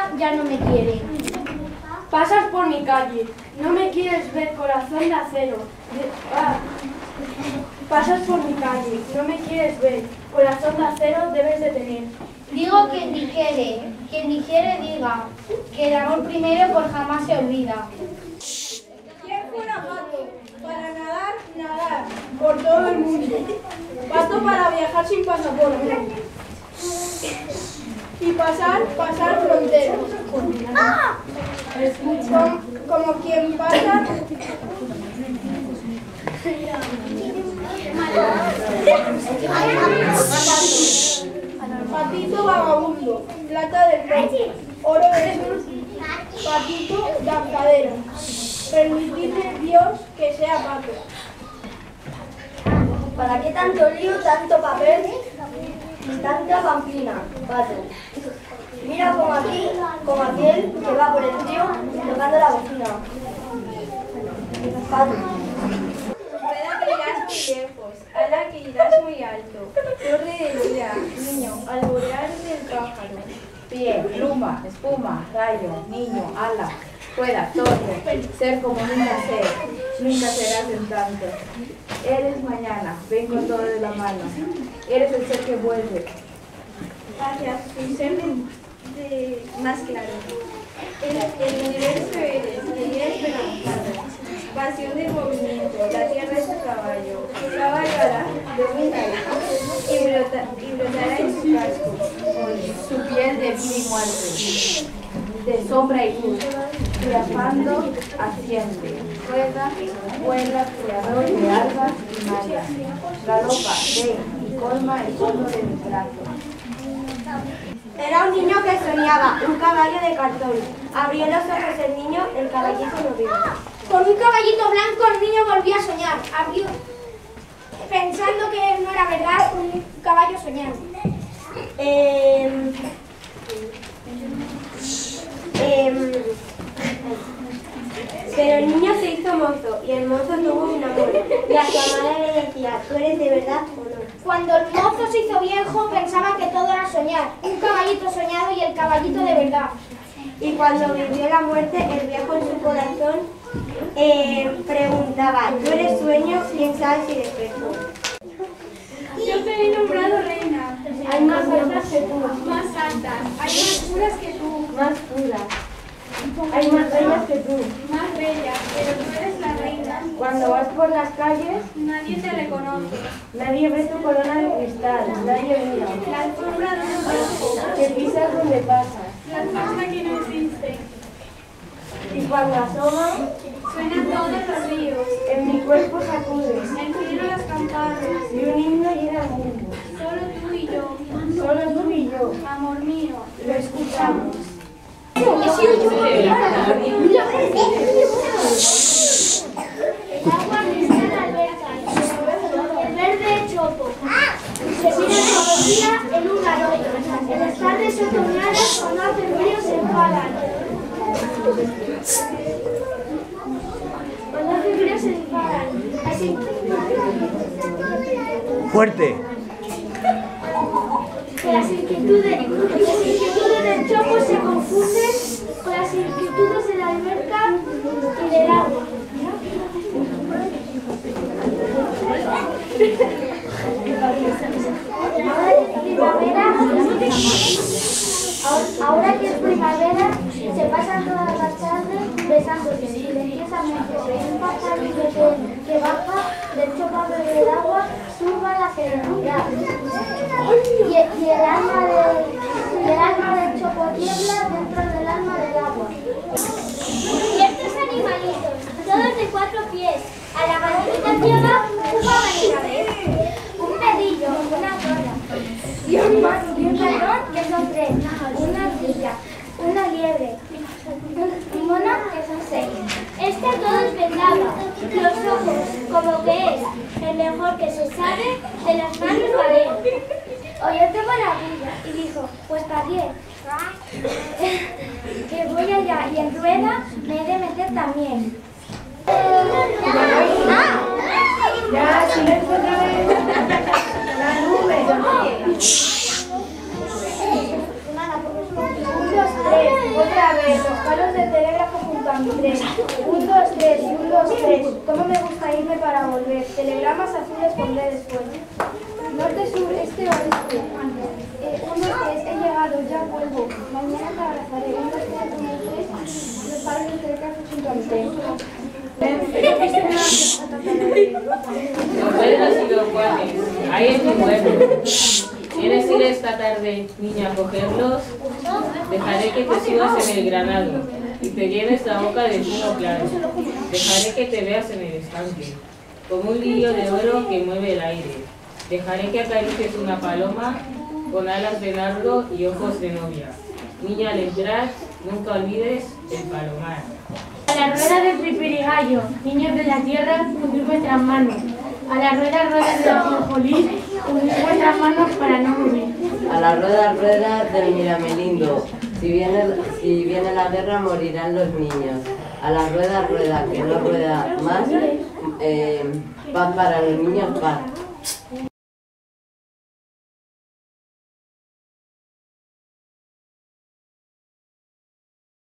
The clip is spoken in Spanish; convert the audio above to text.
vida ya no me quiere. Pasas por mi calle, no me quieres ver, corazón de acero. Pasas por mi calle, no me quieres ver, corazón de acero debes de tener. Digo quien dijere diga, que el amor primero por jamás se olvida. ¿Quién fuera pato? Para nadar, nadar por todo el mundo. Pato para viajar sin pasaporte. Y pasar fronteras. Como quien pasa. Patito vagabundo, plata del rey, oro de sus, patito gastadero. Permitidle Dios que sea pato. ¿Para qué tanto lío, tanto papel y tanta pamplina, pato? Mira como aquí, como aquel que va por el río tocando la bocina. Pato. Rueda que irás muy lejos, ala que irás muy alto. Torre de vida, niño, al volar del pájaro. Pie, pluma, espuma, rayo, niño, ala, rueda, torre, ser como nunca serás en tanto. Eres mañana, ven con todo de la mano. Eres el ser que vuelve. Hacia su ser más claro. El universo eres, el día esperanzado. Pasión del movimiento, la tierra es su caballo. Cabalgará de un gallo y brotará en su casco. Su piel de vida y muerte, de sombra y luz, triunfando asciende, rueda, vuela, creador de algas y malas, galopa, ve y colma el fondo de mis brazos. Era un niño que soñaba, un caballo de cartón. Abrió los ojos el niño, el caballito lo vio. Con un caballito blanco el niño volvió a soñar. Abrió, pensando que no era verdad, un caballo soñando. Pero el niño se hizo mozo y el mozo tuvo un amor. Y a su amada le decía, ¿tú eres de verdad o no? Cuando el mozo se hizo viejo pensaba que todo era soñar. Un caballito soñado y el caballito de verdad. Y cuando vivió la muerte, el viejo en su corazón preguntaba, ¿tú eres sueño? ¿Quién sabe si despertó? Yo te he nombrado reina. Hay más altas que tú, Más altas, hay más puras que tú. más puras. Hay más bellas que tú. Más bellas, pero tú eres la reina. Cuando vas por las calles, Nadie te reconoce. nadie ve tu corona de cristal, nadie mira. La alfombra de un rojo, Que pisas donde pasas. la alfombra que no existe. Y cuando asoma, Suenan todos los ríos, en mi cuerpo sacude. el cielo las campanas. Y un himno llena el mundo. Solo tú y yo, Solo tú y yo amor mío. lo escuchamos. El agua está en la alberca, el verde chopo. Se mira todo el día en un arroyo. En las tardes otoñales cuando hace frío se enfadan. Cuando hace frío se enfadan. Así. Fuerte. Que las inquietudes del chopo se confunden con las inquietudes de la alberca y del agua. Ahora que es primavera, se pasan todas las tardes besándose silenciosamente. Un pajarito que baja del chopo a beber agua turba la serenidad. Y el alma del chopo tiembla dentro del alma del agua. Y estos animalitos, todos de 4 pies, a la manita lleva un caballo, un pedillo, una cola, y un ratón, que son 3, una ardilla, una liebre, un mono, que son 6. Este todo es vendado, los ojos, como que es el mejor que se sabe, de las manos Valero. Oyó qué maravilla y dijo, pues para 10. Que voy allá y en rueda me he de meter también. Ya, silencio otra vez. La nube. 1, 2, 3, Los palos del telégrafo junto a mi tren. 1, 2, 3, 1, 2, 3. ¿Cómo me gusta irme para volver? Telegramas azules pondré después. Norte, sur, este, oeste. 1, 2, 3, he llegado, ya vuelvo. Mañana te abrazaré. 1, 2, 3, 1, 2, 3. Los palos del telégrafo junto a mi tren. Los verdes y los Juanes, ahí es mi pueblo. ¿Quieres ir esta tarde, niña, a cogerlos? Dejaré que te subas en el granado y te llenes la boca de vino claro. Dejaré que te veas en el estanque, como un lirio de oro que mueve el aire. Dejaré que acaricies una paloma con alas de nardo y ojos de novia. Niña, al entrar, nunca olvides el palomar. A la rueda del pipirigallo, niños de la tierra, unid vuestras manos. A la rueda, rueda de la jonjolí, unid vuestras manos para no morir. A la rueda, rueda del miramelindo, si viene la guerra morirán los niños. A la rueda, rueda, que no rueda más, paz para los niños, paz.